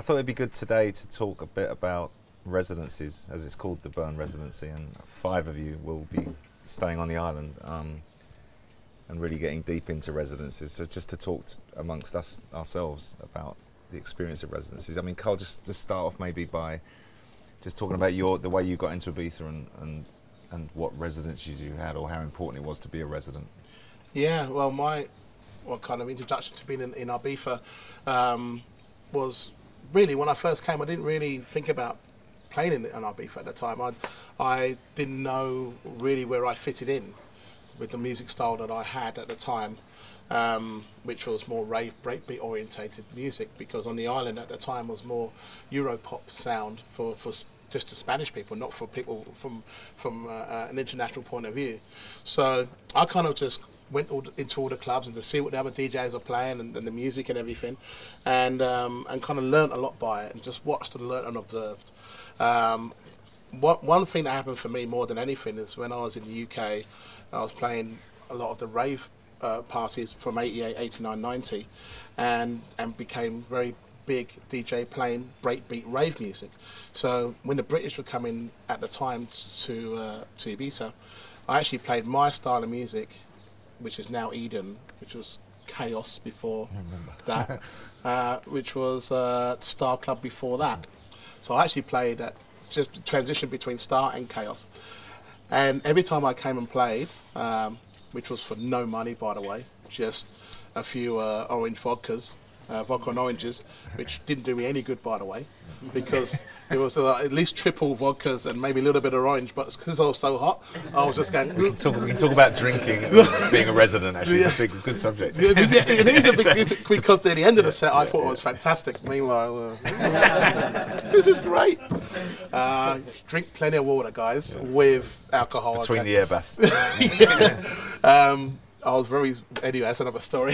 thought it'd be good today to talk a bit about residencies, as it's called, the Bern Residency, and 5 of you will be staying on the island and really getting deep into residencies. So just to talk amongst us ourselves about the experience of residencies. I mean, Carl, just start off maybe by just talking about the way you got into Ibiza and what residencies you had, or how important it was to be a resident. Yeah, well, my kind of introduction to being in Ibiza was really when I first came. I didn't really think about playing in Ibiza at the time. I didn't know really where I fitted in with the music style that I had at the time, which was more rave, breakbeat orientated music, because on the island at the time was more Europop sound for just the Spanish people, not for people from an international point of view. So I kind of just went into all the clubs and to see what the other DJs are playing and the music and everything, and kind of learnt a lot by it, and just watched and learnt and observed. One thing that happened for me more than anything is when I was in the UK, I was playing a lot of the rave parties from 88, 89, 90, and became very big DJ playing breakbeat rave music. So when the British were coming at the time to Ibiza, I actually played my style of music, which is now Eden, which was Chaos before that, which was Star Club before that. So I actually played at just transition between Star and Chaos. And every time I came and played, which was for no money, by the way, just a few orange vodkas, vodka and oranges, which didn't do me any good, by the way, because it was at least triple vodkas and maybe a little bit of orange, but because I was so hot, I was just going... We can talk about drinking and being a resident, actually. It's a good subject. Yeah, it is a big, because at the end of the set, I thought it was fantastic. Meanwhile, this is great. Drink plenty of water, guys, with alcohol. Between the airbass. I was very... Anyway, that's another story.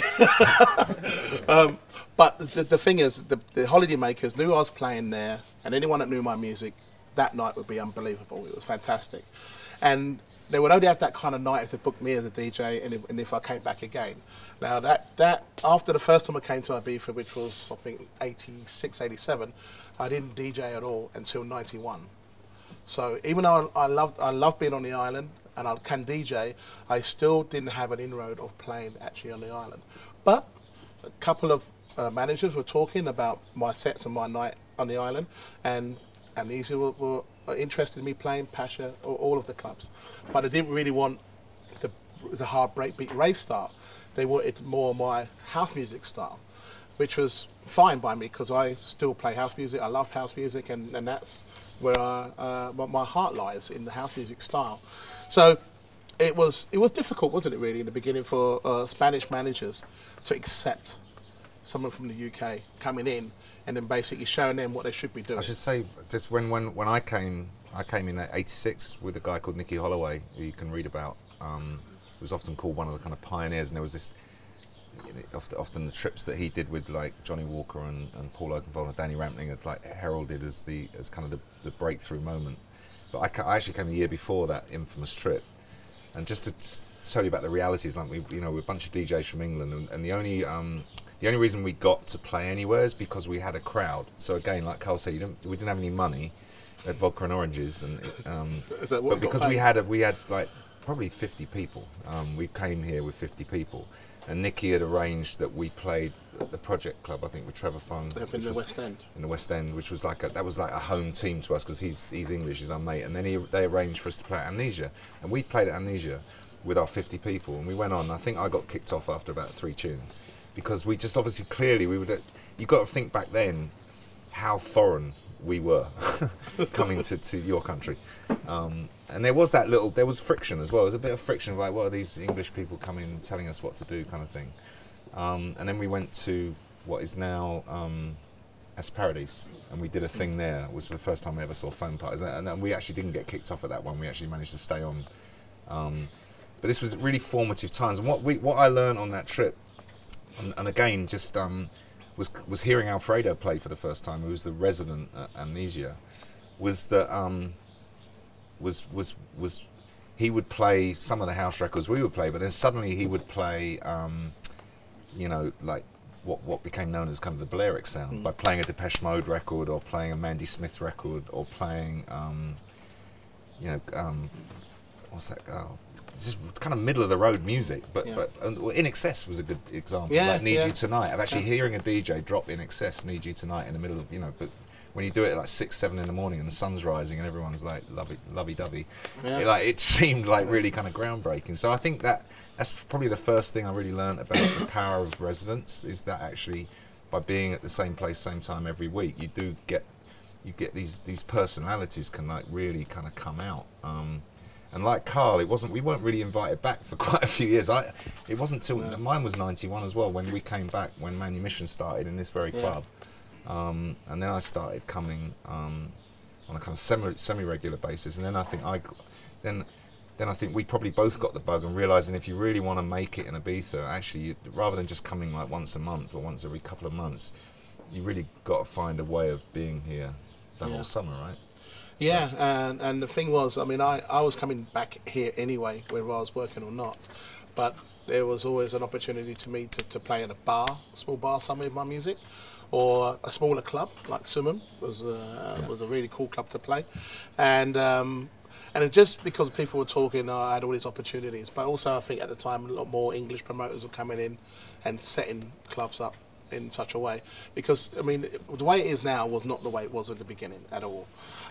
But the thing is, the holiday makers knew I was playing there, and anyone that knew my music that night would be unbelievable. It was fantastic. And they would only have that kind of night if they booked me as a DJ and if I came back again. Now, that after the first time I came to Ibiza, which was, I think, 86, 87, I didn't DJ at all until 91. So even though I love being on the island, and I can DJ, I still didn't have an inroad of playing actually on the island. But a couple of managers were talking about my sets and my night on the island, and these were interested in me playing Pasha or all of the clubs. But they didn't really want the hard breakbeat rave style. They wanted more my house music style, which was fine by me because I still play house music. I love house music, and that's where my heart lies, in the house music style. So it was difficult, wasn't it, really, in the beginning for Spanish managers to accept someone from the UK coming in and then basically showing them what they should be doing. I should say, just when I came in at 86 with a guy called Nicky Holloway, who you can read about. He was often called one of the kind of pioneers, and there was this, often the trips that he did with like Johnny Walker and Paul Oakenfold and Danny Rampling had like heralded as kind of the breakthrough moment. But I actually came a year before that infamous trip, and just to tell you about the realities, like we're a bunch of DJs from England, and the only reason we got to play anywhere is because we had a crowd. So again, like Carl said, we didn't have any money, we had vodka and oranges, and but because we had like probably 50 people. We came here with 50 people. And Nicky had arranged that we played at the Project Club, I think, with Trevor Fung. In the West End. In the West End, which was like a home team to us because he's English, he's our mate. And then they arranged for us to play at Amnesia, and we played at Amnesia with our 50 people, and we went on. I think I got kicked off after about 3 tunes because we just obviously clearly you got to think back then how foreign we were coming to your country. And there was friction as well. There was a bit of friction of like, what are these English people coming and telling us what to do kind of thing. And then we went to what is now Paradise, and we did a thing there. It was the first time I ever saw phone parties, and we actually didn't get kicked off at that one. We actually managed to stay on. But this was really formative times, and what I learned on that trip, and again just was hearing Alfredo play for the first time, who was the resident at Amnesia, was that he would play some of the house records we would play, but then suddenly he would play, like what became known as kind of the Balearic sound by playing a Depeche Mode record or playing a Mandy Smith record or playing, you know, what's that? It's just kind of middle of the road music, but In Excess was a good example. Yeah, like Need You Tonight. I'm actually hearing a DJ drop In Excess, Need You Tonight in the middle of, you know, but when you do it at like 6, 7 in the morning and the sun's rising and everyone's like lovey-dovey, it seemed like really kind of groundbreaking. So I think that's probably the first thing I really learned about the power of residence, is that actually by being at the same place, same time every week, you get these personalities can like really kind of come out. And like Carl, we weren't really invited back for quite a few years. It wasn't till mine was 91 as well when we came back, when Manumission started in this very club. And then I started coming on a kind of semi-regular basis. And then I think then I think we probably both got the bug and realising if you really want to make it in Ibiza, actually, rather than just coming like once a month or once every couple of months, you really got to find a way of being here the whole summer, right? Yeah, and the thing was, I mean, I was coming back here anyway, whether I was working or not, but there was always an opportunity to me to play in a small bar somewhere with my music, or a smaller club like Summum was a really cool club to play, and it just because people were talking, I had all these opportunities, but also I think at the time a lot more English promoters were coming in and setting clubs up in such a way, because I mean the way it is now was not the way it was at the beginning at all.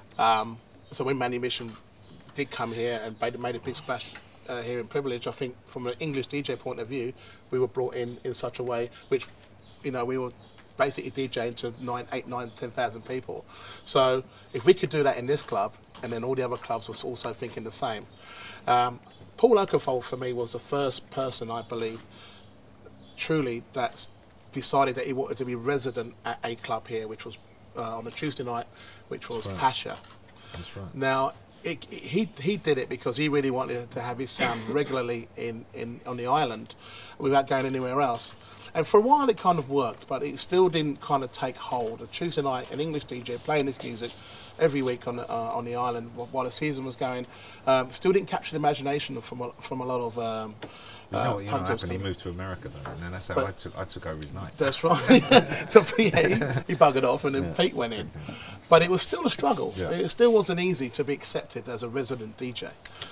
So when Manumission did come here and made a big splash here in Privilege, I think from an English DJ point of view, we were brought in such a way which, you know, we were basically DJing to 8, 9, 10,000 people. So if we could do that in this club, and then all the other clubs were also thinking the same. Paul Oakenfold for me was the first person, I believe, truly that's decided that he wanted to be resident at a club here, which was on a Tuesday night, which was Pasha. That's right. Now, he did it because he really wanted to have his sound regularly on the island without going anywhere else. And for a while it kind of worked, but it still didn't kind of take hold. A Tuesday night, an English DJ playing this music every week on the island while the season was going, still didn't capture the imagination from a lot of you know what happened? He moved to America though, and then that's how I took over his night. That's right. So he buggered off, and then Pete went in. But it was still a struggle. Yeah. It still wasn't easy to be accepted as a resident DJ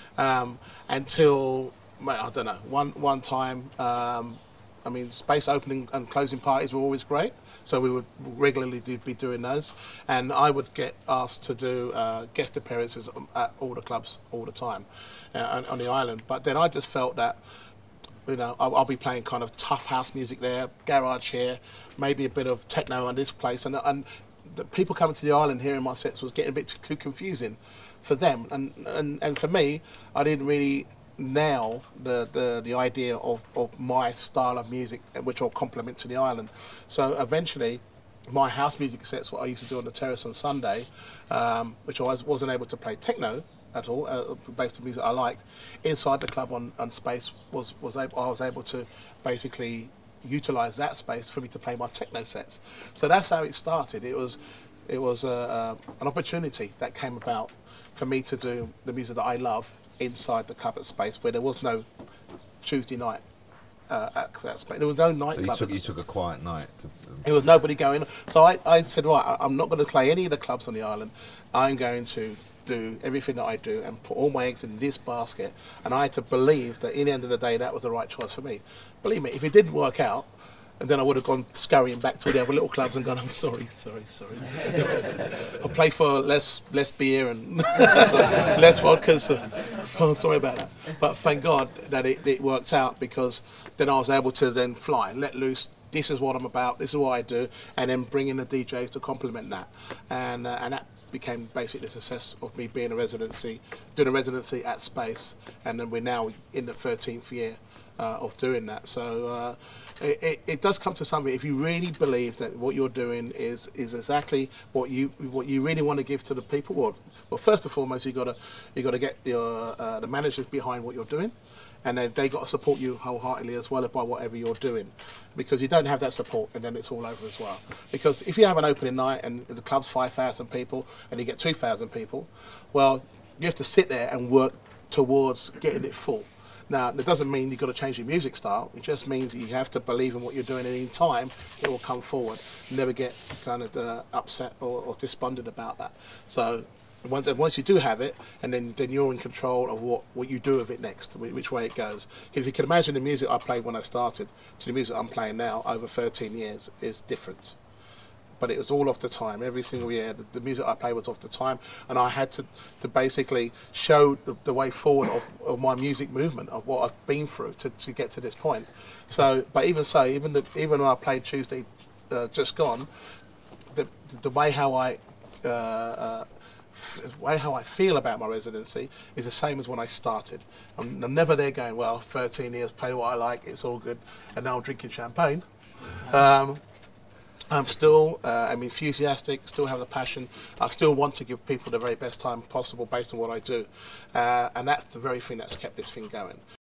until, I don't know, one time. I mean, space opening and closing parties were always great, so we would regularly be doing those, and I would get asked to do guest appearances at all the clubs all the time on the island. But then I just felt that, you know, I'll be playing kind of tough house music there, garage here, maybe a bit of techno on this place, and the people coming to the island hearing my sets was getting a bit too confusing for them, and for me, I didn't really nail the idea of my style of music, which will complement to the island. So eventually, my house music sets, what I used to do on the terrace on Sunday, which I wasn't able to play techno at all, based on music I liked, inside the club on space I was able to basically utilise that space for me to play my techno sets. So that's how it started. It was an opportunity that came about for me to do the music that I love inside the club at space, where there was no Tuesday night at that space. There was no nightclub. So you took a quiet night. There was nobody going. So I said, right, I'm not going to play any of the clubs on the island. I'm going to do everything that I do and put all my eggs in this basket. And I had to believe that in the end of the day, that was the right choice for me. Believe me, if it didn't work out, and then I would have gone scurrying back to the other little clubs and gone, I'm sorry. I'll play for less beer and less vodka, so I'm sorry about that. But thank God that it worked out, because then I was able to then fly, let loose. This is what I'm about, this is what I do, and then bring in the DJs to complement that. And that became basically the success of me being doing a residency at Space, and then we're now in the 13th year of doing that. So it does come to something. If you really believe that what you're doing is exactly what you really want to give to the people, well, first and foremost, you got to get your the managers behind what you're doing, and then they got to support you wholeheartedly as well by whatever you're doing, because you don't have that support, and then it's all over as well. Because if you have an opening night and the club's 5,000 people and you get 2,000 people, well, you have to sit there and work towards getting it full. Now, that doesn't mean you've got to change your music style. It just means you have to believe in what you're doing, and in time, it will come forward. Never get kind of upset or despondent about that. So once you do have it, and then you're in control of what you do with it next, which way it goes. If you can imagine the music I played when I started to the music I'm playing now over 13 years is different. But it was all off the time. Every single year, the music I played was off the time, and I had to basically show the way forward of my music movement, of what I've been through to get to this point. So, but even so, even when I played Tuesday, just gone, the way how I feel about my residency is the same as when I started. I'm never there going, well, 13 years, play what I like, it's all good, and now I'm drinking champagne. I'm still I'm enthusiastic, still have the passion. I still want to give people the very best time possible based on what I do. And that's the very thing that's kept this thing going.